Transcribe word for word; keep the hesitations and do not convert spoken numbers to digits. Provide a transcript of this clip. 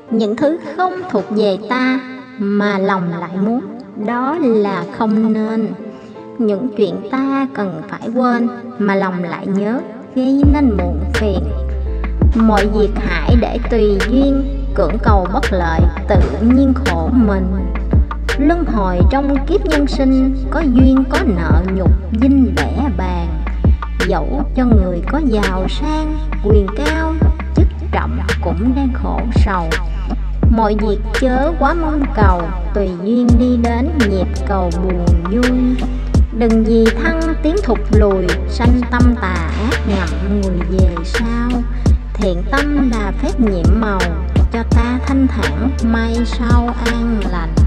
Những thứ không thuộc về ta mà lòng lại muốn, đó là không nên. Những chuyện ta cần phải quên mà lòng lại nhớ, gây nên muộn phiền. Mọi việc hãy để tùy duyên, cưỡng cầu bất lợi, tự nhiên khổ mình. Luân hồi trong kiếp nhân sinh, có duyên có nợ nhục dinh bẻ bàng. Dẫu cho người có giàu sang, quyền cao, chức trọng cũng đang khổ sầu. Mọi việc chớ quá mong cầu, tùy duyên đi đến nhịp cầu buồn vui. Đừng vì thăng tiến thụt lùi, sanh tâm tà ác ngậm người về sau. Thiện tâm là phép nhiệm màu, cho ta thanh thản mai sau an lành.